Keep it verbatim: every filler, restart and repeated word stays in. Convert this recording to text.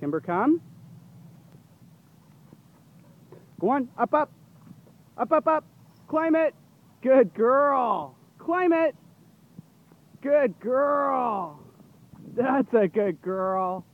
Kimber, come. Go on, up, up, up, up, up. Climb it. Good girl. Climb it. Good girl. That's a good girl.